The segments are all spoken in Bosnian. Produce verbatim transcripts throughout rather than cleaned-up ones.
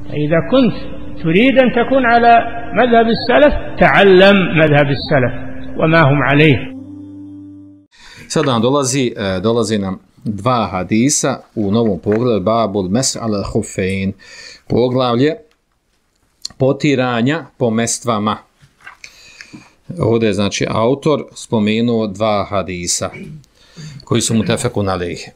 إذا كنت تريد أن تكون على مذهب السلف تعلم مذهب السلف وما هم عليه. Sada nam dolazi, dolazi nam dva hadisa u novom poglavlju Babul Mes al Hufein, poglavlje potiranja po mestvama. Ovdje je znači autor spomenuo dva hadisa koji su mutefekun alejhi.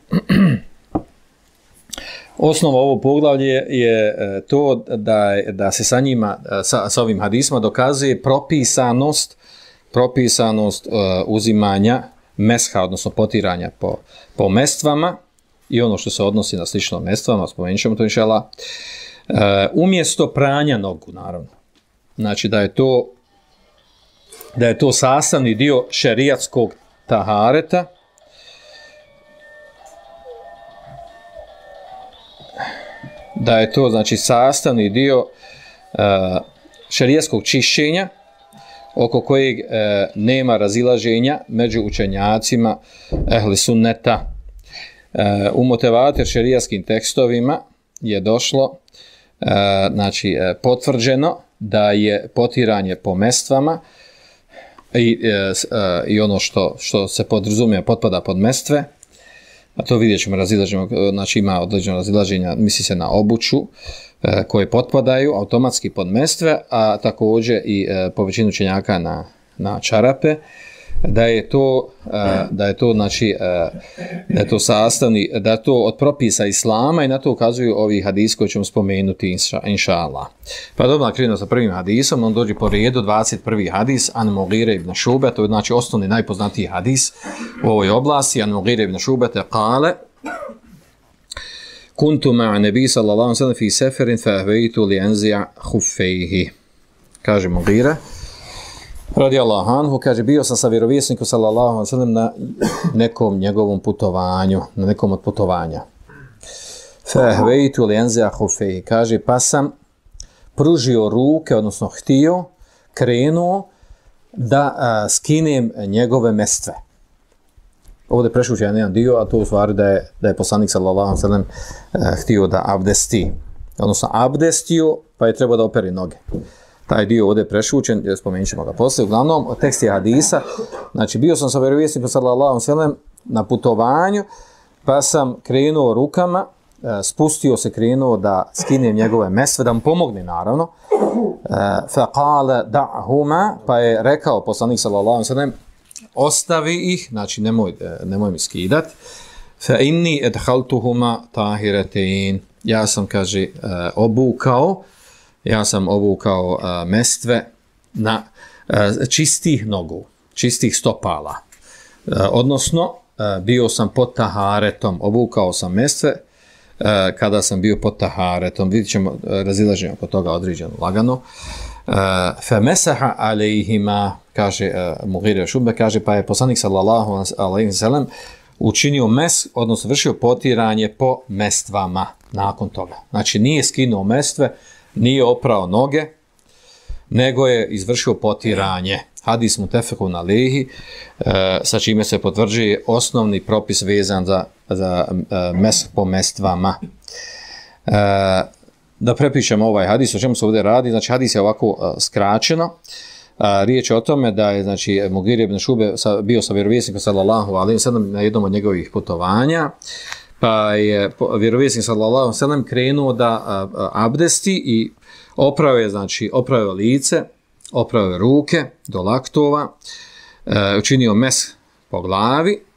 Osnova ovog poglavlja je to da, da se sa njima, sa, sa ovim hadisma dokazuje propisanost, propisanost uh, uzimanja mesha, odnosno potiranja po, po mestvama i ono što se odnosi na slično mestvama, spomenut ćemo to inšallah, uh, umjesto pranja nogu, naravno. Znači da je to, da je to sastavni dio šerijatskog tahareta, da je to znači sastavni dio uh, šerijatskog čišćenja oko kojeg uh, nema razilaženja među učenjacima ehli sunneta. Uh, u motivator šerijatskim tekstovima je došlo uh, znači uh, potvrđeno da je potiranje po mestvama i, uh, uh, i ono što, što se podrazumije potpada pod mestve, a to vidjet ćemo razilaženje, znači ima određeno razilaženja, misli se na obuću e, koje potpadaju automatski pod mestve, a također i e, po većinu učenjaka na, na čarape, da je to, e, da je to, znači, e, da je to sastavni, da je to od propisa islama i na to ukazuju ovi hadisi koji ćemo spomenuti inša, inša Allah. Pa dobro, krenemo sa prvim hadisom, on dođe po redu, dvadeset prvi hadis, an Mugire ibn Šube, to je znači osnovni najpoznatiji hadis u ovoj oblasti, an Mugire ibn Šube te kale, kuntu ma'a nebi sallallahu alaihi sallam fi seferin fa ahvejtu li enzija huffejhi. Kaže Mugire, radi Allahu anhu, kaže, bio sam sa vjerovjesnikom sallallahu alejhi ve sellem na nekom njegovom putovanju, na nekom od putovanja. Fahvejtu li anza khufej, kaže, pa sam pružio ruke, odnosno htio, krenuo da a, skinem njegove mestve. Ovdje prešući jedan dio, a to u stvari da je, da je poslanik sallallahu alejhi ve sellem htio da abdesti, odnosno abdestio, pa je trebao da operi noge. Taj dio ovdje prešućen, spomenut ćemo ga poslije. Uglavnom, tekst je hadisa. Znači, bio sam sa vjerovjesnikom sallallahu alejhi ve sellem na putovanju, pa sam krenuo rukama, spustio se, krenuo da skinem njegove mesve, da mu pomogne, naravno. Fa qala da'huma, pa je rekao poslanik sallallahu alejhi ve sellem, ostavi ih, znači nemoj, nemoj mi skidat. Fa inni adkhaltuhuma tahiratain. Ja sam, kaže, obukao, ja sam obukao uh, mestve na uh, čistih nogu, čistih stopala. Uh, odnosno, uh, bio sam pod taharetom, obukao sam mestve uh, kada sam bio pod taharetom. Vidjet ćemo uh, razilaženje oko toga određeno lagano. Uh, Fe mesaha alejhima, kaže uh, Mugire Šube, kaže, pa je poslanik sallallahu alejhi ve sellem učinio mes, odnosno vršio potiranje po mestvama nakon toga. Znači, nije skinuo mestve, nije oprao noge, nego je izvršio potiranje. Hadis mutefekun alejhi, e, sa čime se potvrđuje osnovni propis vezan za, za e, mes po mestvama. E, da prepišemo ovaj hadis, o čemu se ovdje radi, znači hadis je ovako e, skraćeno. E, riječ je o tome da je, znači, Mugire ibn Šube sa, bio sa vjerovjesnikom sallallahu alejhi ve sellem na jednom od njegovih putovanja, pa je vjerovjesnik sallallahu alejhi ve sellem krenuo da a, a, abdesti i oprao je, znači, oprao je lice, oprao je ruke do laktova, e, učinio mes po glavi, e,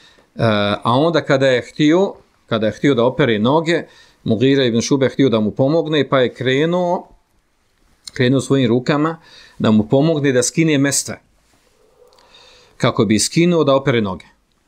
a onda kada je htio, kada je htio da opere noge, Mugire ibn Šube htio da mu pomogne, pa je krenuo, krenuo svojim rukama da mu pomogne da skine mestve, kako bi skinuo da opere noge.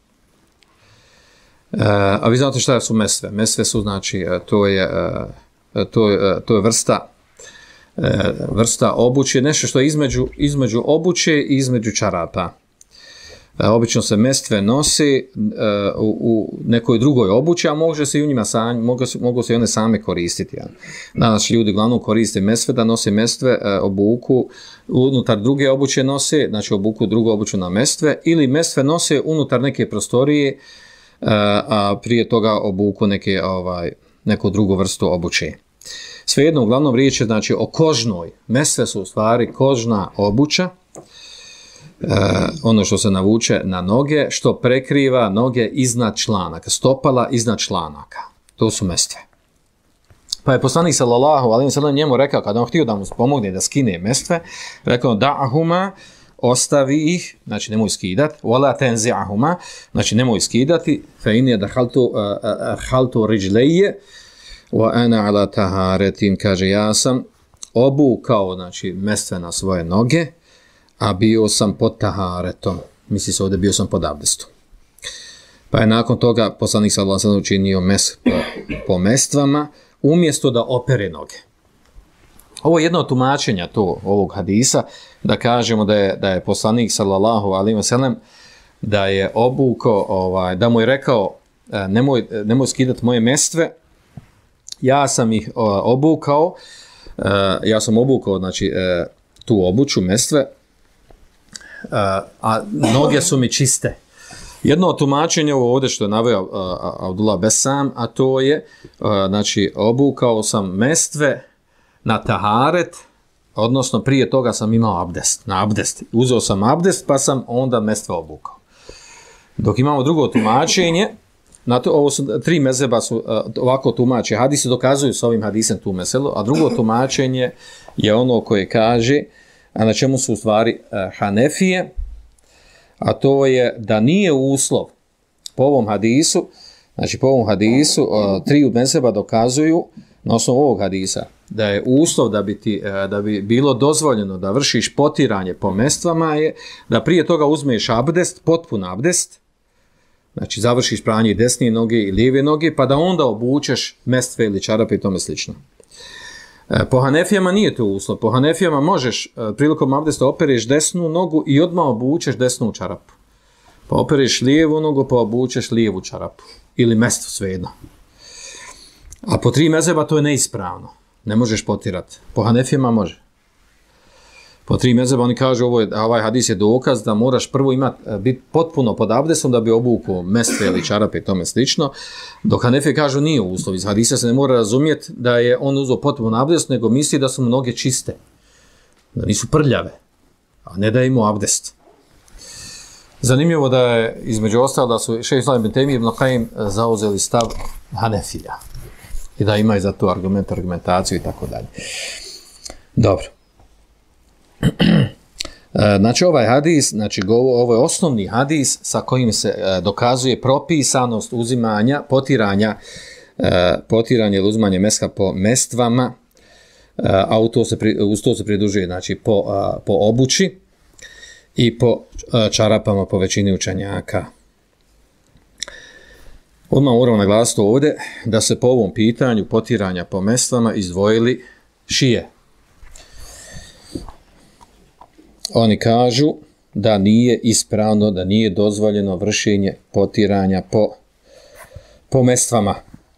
Uh, a vi znate šta su mesve? Mesve su, znači, to je, uh, to je, to je vrsta, uh, vrsta obuće, nešto što je između, između obuće i između čarapa. Uh, obično se mestve nose uh, u, u nekoj drugoj obući, a može se i u njima sami, mogu, mogu se i one same koristiti. Ja. Danas ljudi glavno koriste mestve, da nose mestve, uh, obuku, unutar druge obuće nose, znači obuku drugu obuću na mestve, ili mestve nose unutar neke prostorije, a prije toga obuku neke, ovaj, neku drugu vrstu obuće. Svejedno, uglavnom riječ je znači o kožnoj. Mestve su u stvari kožna obuća, e, ono što se navuče na noge, što prekriva noge iznad članaka, stopala iznad članaka. To su mestve. Pa je poslanik sallallahu alejhi ve sellem njemu rekao, kada on htio da mu pomogne da skine mestve, rekao da'ahuma, ostavi ih, znači nemoj skidati, wala tanzi'ahuma, znači nemoj skidati, fa inni dakhaltu haltu rijlaye wa ana ala taharetin, kaže ja sam obukao, znači mestve na svoje noge, a bio sam pod taharetom, misli se ovdje bio sam pod abdestom. Pa je nakon toga poslanik sallallahu alejhi ve sellem učinio mes po, po mestvama, umjesto da opere noge. Ovo je jedno od tumačenja to, ovog hadisa, da kažemo da je, da je poslanik sallallahu alejhi ve sellem da je obukao, ovaj, da mu je rekao nemoj, nemoj skidati moje mestve, ja sam ih obukao, ja sam obukao znači, tu obuću, mestve, a noge su mi čiste. Jedno od tumačenja ovdje što je naveo uh, Abdullah Besam, a to je, uh, znači, obukao sam mestve na taharet, odnosno prije toga sam imao abdest, na abdest. Uzeo sam abdest, pa sam onda mestve obukao. Dok imamo drugo tumačenje, na to, ovo su tri mezheba su uh, ovako tumače, hadisi dokazuju s ovim hadisem tu meselu, a drugo tumačenje je ono koje kaže, a na čemu su u stvari uh, Hanefije, a to je da nije uslov po ovom hadisu, znači po ovom hadisu, uh, tri mezheba dokazuju na osnovu ovog hadisa, da je uslov da bi, ti, uh, da bi bilo dozvoljeno da vršiš potiranje po mestvama je da prije toga uzmeš abdest, potpun abdest, znači završiš pranje desne noge i lijeve noge, pa da onda obučeš mestve ili čarape i tome slično. Po Hanefijama nije to uslov. Po Hanefijama možeš prilikom abdesta opereš desnu nogu i odmah obučeš desnu čarapu. Pa opereš lijevu nogu, pa obučeš lijevu čarapu. Ili mestvu, svejedno. A po tri mezheba to je neispravno. Ne možeš potirati. Po Hanefijama može. Po tri mezheba oni kažu ovo je, ovaj hadis je dokaz da moraš prvo imati, biti potpuno pod abdestom da bi obukao mestve ili čarape i tome slično. Dok Hanefije kažu nije uslov. Iz hadisa se ne mora razumjeti da je on uzeo potpuno abdest, nego misli da su mu noge čiste. Da nisu prljave. A ne da je imao abdest. Zanimljivo da je između ostalo da su šejh Islam ibn Tejmije ibn Kajim zauzeli stav Hanefija. I da imaju za to argument, argumentaciju i tako dalje. Dobro. Znači ovaj hadis, znači ovo je osnovni hadis sa kojim se dokazuje propisanost uzimanja, potiranja, potiranje ili uzimanje meska po mestvama, a u to se, uz to se pridružuje znači po, po obući i po čarapama po većini učenjaka. Odmah moramo naglasiti ovdje da se po ovom pitanju potiranja po mestvama izdvojili šije. Oni kažu da nije ispravno, da nije dozvoljeno vršenje potiranja po, po mestvama,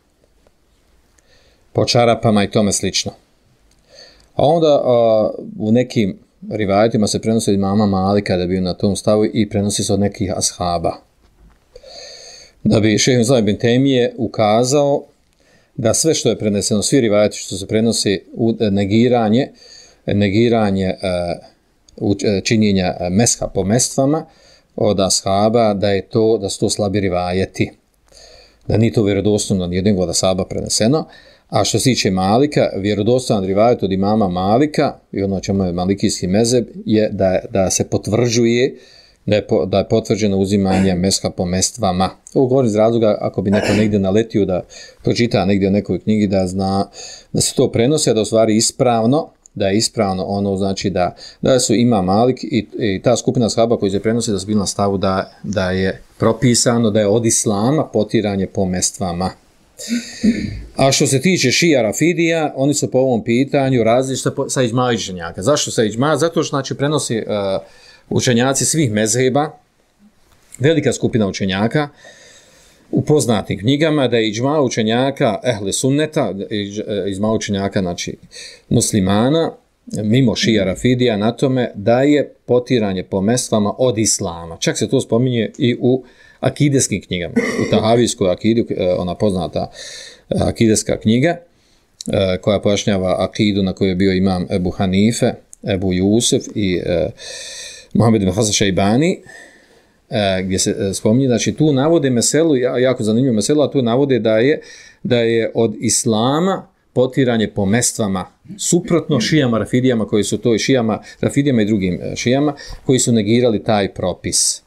po čarapama i tome slično. A onda a, u nekim rivajetima se prenosi od imama Malika da bi bio na tom stavu i prenosi se od nekih ashaba. Da bi šejh Islam ibn Tejmije ukazao da sve što je preneseno, svi rivajeti što se prenosi u negiranje, negiranje a, činjenja meska po mestvama od ashaba, da je to, da su to slabi rivajeti. Da nije to vjerodostojno od jednog od ashaba preneseno. A što se tiče Malika, vjerodostojan rivajet od imama Malika, i ono čemu je malikijski mezheb, je da, da se potvrđuje da je, po, da je potvrđeno uzimanje meska po mestvama. Ovo govorim iz razloga, ako bi neko negdje naletio da pročita negdje u nekoj knjigi, da zna da se to prenosi, da u stvari ispravno, da je ispravno ono, znači da, da su ima Malik i, i ta skupina ashaba koji se prenosi da su bili na stavu da, da je propisano da je od islama potiranje po mestvama. A što se tiče šija Rafidija, oni su po ovom pitanju različite sa iđma učenjaka. Zašto sa iđma? Zato što znači prenosi uh, učenjaci svih mezheba, velika skupina učenjaka, u poznatim knjigama da je iđma učenjaka ehli sunneta, iđma učenjaka znači muslimana, mimo šija Rafidija na tome da je potiranje po mestvama od islama. Čak se to spominje i u akideskim knjigama. U Tahavijskoj akidi, ona poznata akideska knjiga, koja pojašnjava akidu na kojoj je bio imam Ebu Hanife, Ebu Jusuf i uh, Mohamed ibn Hasan Šejbani, uh, gdje se uh, spominje, znači tu navode meselu, jako zanimljivo meselu, a tu navode da je, da je od islama potiranje po mestvama, suprotno šijama, rafidijama, koji su to i šijama, rafidijama i drugim šijama, koji su negirali taj propis.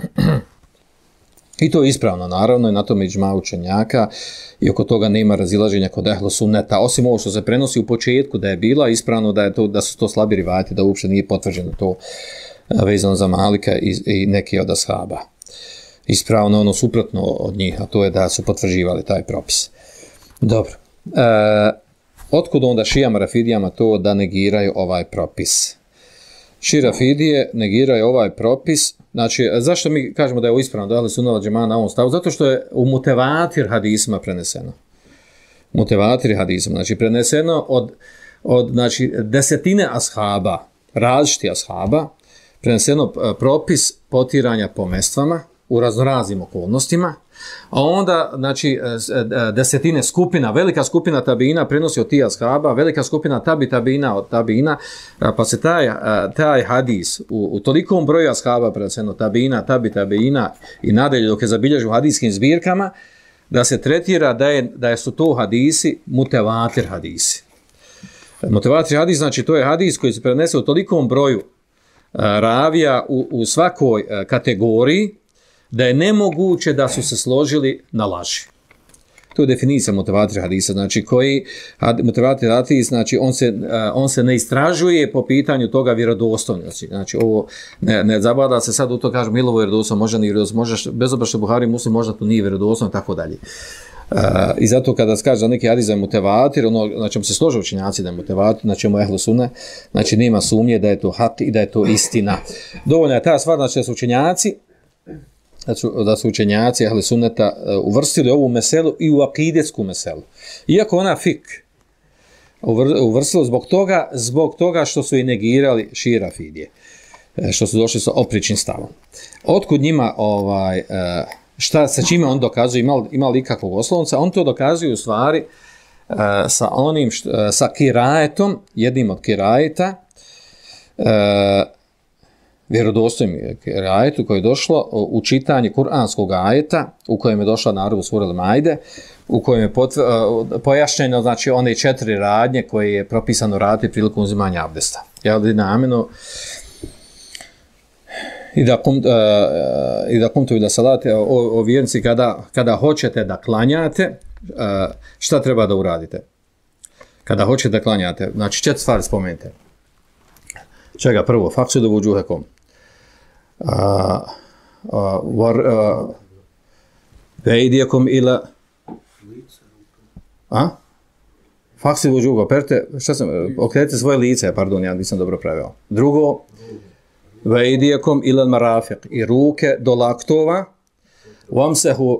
I to je ispravno, naravno, i na tome iđma učenjaka i oko toga nema razilaženja kod ehlu sunneta, osim ovo što se prenosi u početku da je bila ispravno, da, je to, da su to slabi rivajati, da uopšte nije potvrđeno to vezano za Malika i, i neke od ashaba. Ispravno ono suprotno od njih, a to je da su potvrđivali taj propis. Dobro. E, otkud onda šijama, rafidijama to da negiraju ovaj propis? Ši rafidije negiraju ovaj propis. Znači, zašto mi kažemo da je ovo ispravno, da je sunnah džemaat na ovom stavu? Zato što je u mutevatir hadisima preneseno. Mutevatir hadisima, znači preneseno od, od znači, desetine ashaba, različitih ashaba, preneseno propis potiranja po mestvama u raznoraznim okolnostima, a onda, znači, desetine skupina, velika skupina tabina prenosi od tih ashaba, velika skupina tabi tabina od tabina, pa se taj, taj hadis u, u tolikom broju ashaba prenoseno tabina, tabi tabina i nadalje dok je zabilježen u hadijskim zbirkama, da se tretira da, je, da su to hadisi mutevatir hadisi. Mutevatir hadis, znači to je hadis koji se prenese u tolikom broju ravija u, u svakoj kategoriji, da je nemoguće da su se složili na laži. To je definicija mutevatir hadisa, znači koji mutevatir hadis, znači on se, on se ne istražuje po pitanju toga vjerodostojnosti. Znači ovo ne, ne zabada se sad u to kažem milovo vjerodostojno, možda ni vjerodostojno, možda bez obzira što Buhari Muslim možda to nije vjerodostojno, tako dalje. Uh, I zato kada se kaže za neki hadis da je mutevatir, ono na čemu se slože učenjaci da je mutevatir, na čemu je ehlu sunne, znači nema sumnje da je to hak i da je to istina. Dovoljna je ta stvar, znači da su učenjaci Da su, da su učenjaci ehli sunneta uh, uvrstili ovu meselu i u akidetsku meselu. Iako ona fik uvr, uvrstili zbog toga, zbog toga što su i negirali šije rafidije, što su došli sa opričnim stavom. Otkud njima, ovaj, uh, šta, sa čime on dokazuje, ima, ima li ikakvog oslonca, on to dokazuje u stvari uh, sa onim, što, uh, sa kirajetom, jednim od kirajeta, uh, vjerodostojnim ajetu koje je došlo u čitanje kuranskog ajeta u kojem je došla naravno sura Al-Maide, u kojem je potv... pojašnjeno znači one četiri radnje koje je propisano raditi prilikom uzimanja abdesta. Ja li namenu i da kum, uh, i da kumtu da salate o, o vjernici kada, kada hoćete da klanjate, uh, šta treba da uradite? Kada hoćete da klanjate, znači četiri stvari spomenite. Čega prvo? Faksidu vuđuhekom. Vejdijekom ila... A? Faksidu vuđuhekom. Perte, šta sam... Okrenite svoje lice, pardon, ja nisam dobro pravio. Drugo, vejdijekom ila marafik. I ruke do laktova. Vamsehu...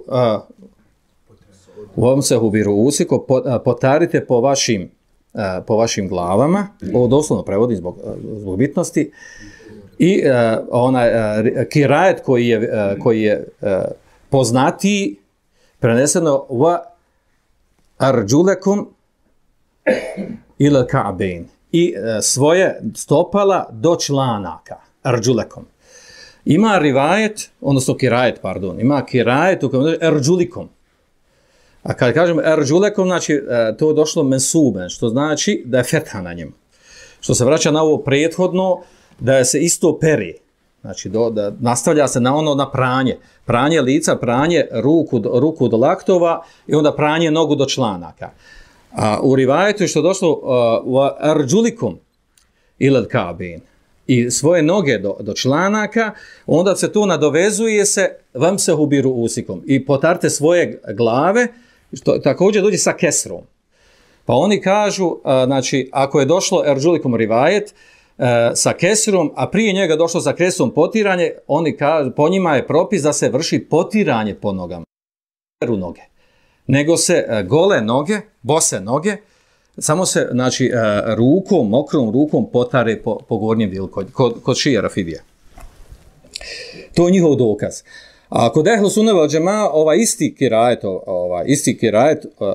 Vamsehu virusiko. Potarite po vašim po vašim glavama, ovo doslovno prevodim zbog, zbog bitnosti, i uh, onaj uh, kirajet koji je, uh, koji je uh, poznatiji, preneseno va arđulekum ila ka'bein, i uh, svoje stopala do članaka, arđulekom. Ima rivajet, odnosno kirajet, pardon, ima kirajet u kojem je arđulikom. A kad kažem erđulekom, znači to je došlo mensuben, što znači da je fetha na njemu. Što se vraća na ovo prethodno, da se isto peri. Znači do, da nastavlja se na ono na pranje. Pranje lica, pranje ruku, ruku do laktova i onda pranje nogu do članaka. A u rivajetu što je došlo u uh, erđulikom ilad kabin i svoje noge do, do članaka, onda se tu nadovezuje se vam se hubiru usikom i potarte svoje glave, što također dođe sa kesrom. Pa oni kažu, a, znači, ako je došlo erđulikom rivajet a, sa kesrom, a prije njega došlo sa kesrom potiranje, oni kažu, po njima je propis da se vrši potiranje po nogama. U noge. Nego se a, gole noge, bose noge, samo se, znači, a, rukom, mokrom rukom potare po, po gornjem dijelu kod, kod, kod šije rafidija. To je njihov dokaz. A kod ehlu sunne vel džemaa, ovaj isti kirajet, ovaj isti kirajet uh, uh,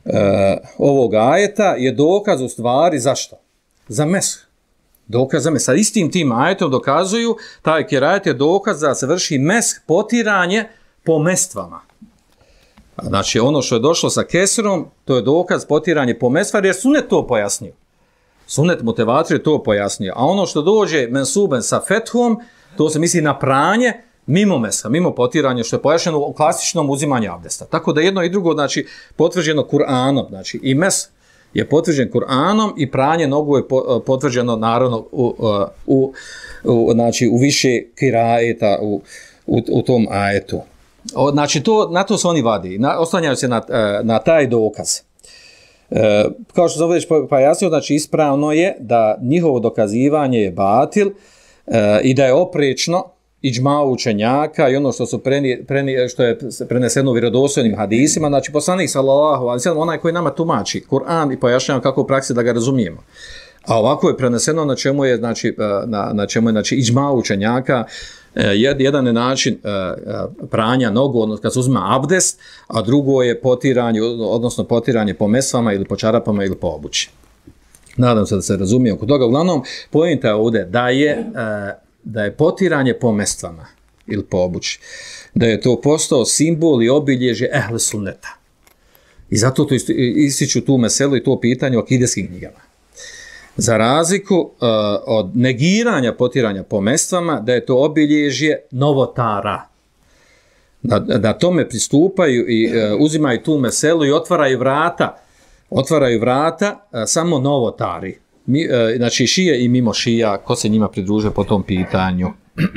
ovog ajeta je dokaz u stvari zašto? Za mesh. Dokaz za mesh. Sa istim tim ajetom dokazuju, taj kirajet je dokaz da se vrši mesh, potiranje po mestvama. Znači ono što je došlo sa kesrom, to je dokaz potiranje po mestvama, jer sunet to pojasnio. Sunet motivator je to pojasnio. A ono što dođe mensuben sa fethom, to se misli na pranje, mimo mesa, mimo potiranja, što je pojašnjeno u klasičnom uzimanju abdesta. Tako da jedno i drugo, znači, potvrđeno Kur'anom, znači i mes je potvrđen Kur'anom i pranje nogu je potvrđeno naravno u, u, u, znači, u više kirajeta u, u, u tom ajetu. O, znači, to, na to se oni vadi, na, oslanjaju se na, na taj dokaz. E, kao što sam već pojasnio, znači ispravno je da njihovo dokazivanje je batil e, i da je oprečno iđma učenjaka i ono što su preni, preni, što je preneseno u vjerodostojnim hadisima, znači poslanik sallallahu alejhi ve sellem, onaj koji nama tumači Kur'an i pojašnjava kako u praksi da ga razumijemo. A ovako je preneseno na čemu je, znači, na, na čemu je, znači, iđma učenjaka, jedan je način pranja nogu, odnosno kad se uzima abdest, a drugo je potiranje, odnosno potiranje po mesvama ili po čarapama ili po obući. Nadam se da se razumije oko toga. Uglavnom, poenta je ovdje da je da je potiranje po mestvama ili po obući, da je to postao simbol i obilježje ehle sunneta. I zato to ističu tu meselu i to pitanje o akideskim knjigama. Za razliku uh, od negiranja potiranja po mestvama, da je to obilježje novotara. Da, da tome pristupaju i uh, uzimaju tu meselu i otvaraju vrata, otvaraju vrata uh, samo novotari. Mi, uh, znači šije i mimo šija, ko se njima pridruže po tom pitanju.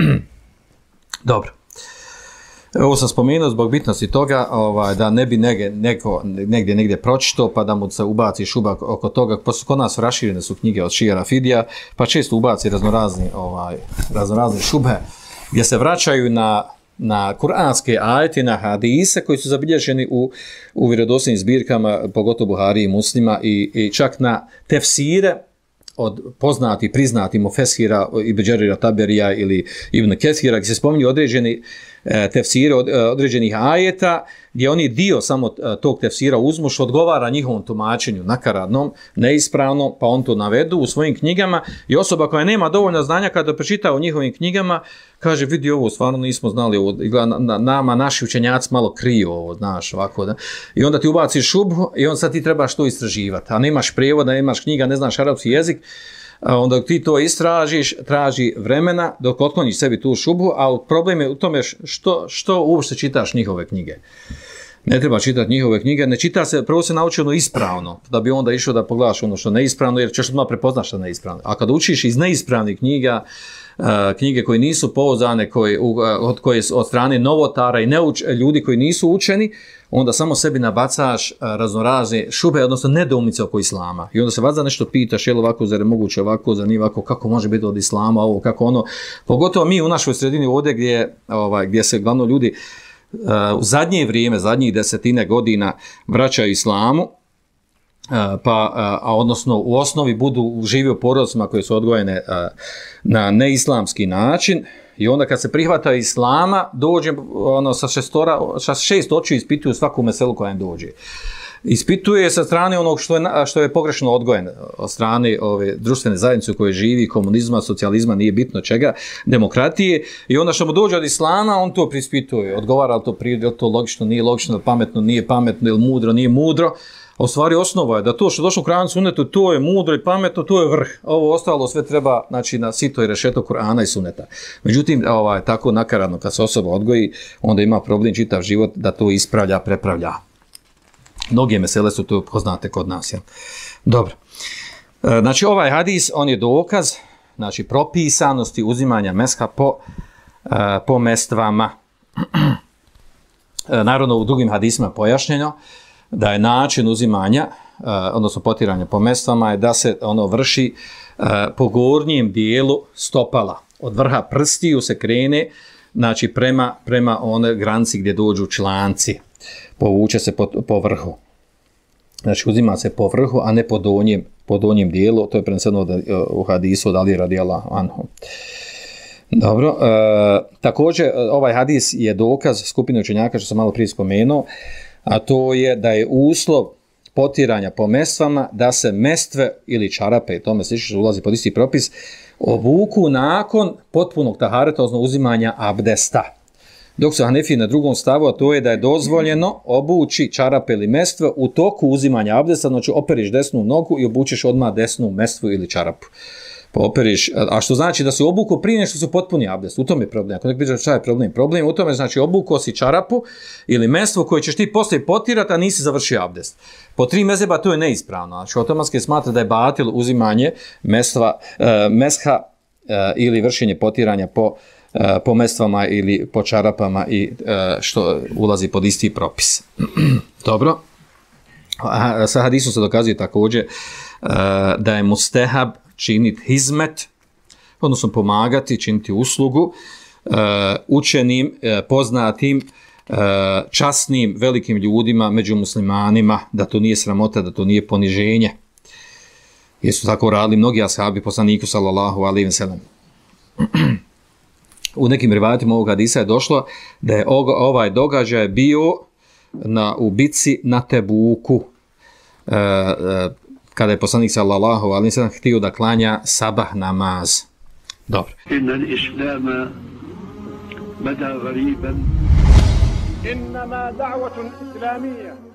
Dobro. Ovo sam spomenuo zbog bitnosti toga, ovaj, da ne bi negdje, neko, negdje, negdje pročito, pa da mu se ubaci šubak oko toga. Kod nas raširene su knjige od Šija Rafidija, pa često ubaci raznorazni, ovaj, raznorazne šube, gdje se vraćaju na, na kuranske ajete, na hadise koji su zabilježeni u, u vjerodostojnim zbirkama, pogotovo Buhari i Muslima, i, i čak na tefsire od poznati, priznati mufesira Ibn Đerira Taberija ili Ibn Kethira, gdje se spominju određeni e, tefsire od, e, određenih ajeta, gdje oni dio samo tog tefsira uzmu što odgovara njihovom tumačenju nakaradnom, neispravno, pa on to navedu u svojim knjigama i osoba koja nema dovoljno znanja kada pročita u njihovim knjigama, kaže, vidi ovo, stvarno nismo znali ovo, na, nama naši učenjaci malo kriju ovo, znaš, ovako, da. I onda ti ubaciš šubhu i onda sad ti trebaš to istraživati, a nemaš prijevoda, nemaš knjiga, ne znaš arapski jezik, onda ti to istražiš, traži vremena dok otkloniš sebi tu šubhu, a problem je u tome što, što uopšte čitaš njihove knjige. Ne treba čitati njihove knjige, ne čita se, prvo se nauči ono ispravno, da bi onda išao da pogledaš ono što je neispravno, jer ćeš odmah prepoznaš što je neispravno. A kad učiš iz neispravnih knjiga, uh, knjige koje nisu pouzdane, koje, uh, od, koje od strane novotara i neuč, ljudi koji nisu učeni, onda samo sebi nabacaš uh, raznorazne šube, odnosno nedoumice oko islama. I onda se valjda nešto pitaš, je li ovako, zar je moguće ovako, zar nije ovako, kako može biti od islama, ovo, kako ono. Pogotovo mi u našoj sredini ovdje gdje, ovaj, gdje se glavno ljudi u zadnje vrijeme, zadnjih desetine godina vraćaju islamu, pa, a odnosno u osnovi budu živi u porodicama koje su odgojene na neislamski način i onda kad se prihvata islama, dođe ono, sa, šestora, sa šest očiju ispituju svaku meselu koja im dođe. Ispituje sa strane onog što je, što je pogrešno odgojen, od strane ove društvene zajednice u kojoj živi, komunizma, socijalizma, nije bitno čega, demokratije, i onda što mu dođe od islama, on to prispituje, odgovara li to prirodno, je li to logično, nije logično, pametno, nije pametno, ili mudro, nije mudro. A u stvari osnova je da to što došlo u Kur'anu sunnetu, to je mudro i pametno, to je vrh. Ovo ostalo sve treba, znači, na sito i rešeto Kur'ana i sunneta. Međutim, ovaj, tako nakaradno kad se osoba odgoji, onda ima problem čitav život da to ispravlja, prepravlja. Mnoge mesele su to poznate kod nas. Ja. Dobro. E, znači, ovaj hadis, on je dokaz, znači, propisanosti uzimanja meska po, e, po mestvama. E, naravno, u drugim hadisima pojašnjeno da je način uzimanja, e, odnosno potiranja po mestvama, je da se ono vrši e, po gornjem dijelu stopala. Od vrha prstiju se krene, znači, prema, prema one granici gdje dođu članci. Povuče se po, po vrhu. Znači, uzima se po vrhu, a ne po donjem, po donjem dijelu. To je preneseno u hadisu od Ali radijallahu anhu. Dobro. E, također, ovaj hadis je dokaz skupine učenjaka, što sam malo prije spomenuo, a to je da je uslov potiranja po mestvama, da se mestve ili čarape, i tome slično ulazi pod isti propis, obuku nakon potpunog tahareta, odnosno uzimanja abdesta. Dok su Hanefiji na drugom stavu, a to je da je dozvoljeno obući čarape ili mestve u toku uzimanja abdesta, znači operiš desnu nogu i obučeš odmah desnu mestvu ili čarapu. Pa operiš, a što znači da se obuku prije nešto su potpuni abdest, u tom je problem. Ako nek biđe šta je problem? Problem u tome znači obuko si čarapu ili mestvu koju ćeš ti poslije potirati, a nisi završio abdest. Po tri mezheba to je neispravno. Znači otomanski smatra da je batil uzimanje mestva, uh, mesha uh, ili vršenje potiranja po po mestvama ili po čarapama i što ulazi pod isti propis. Dobro. A sa hadisom se dokazuje također da je mustehab činiti hizmet, odnosno pomagati, činiti uslugu učenim, poznatim, časnim, velikim ljudima među muslimanima, da to nije sramota, da to nije poniženje. Jesu tako radili mnogi ashabi poslaniku sallallahu alejhi ve sellem. U nekim rivajatima ovog hadisa je došlo da je ovaj događaj bio na ubici na Tebuku, e, e, kada je poslanik sallallahu alejhi ve sellem htio da klanja sabah namaz. Dobro. Inna al-islama bada ghariban. Innama da'watun islamiyya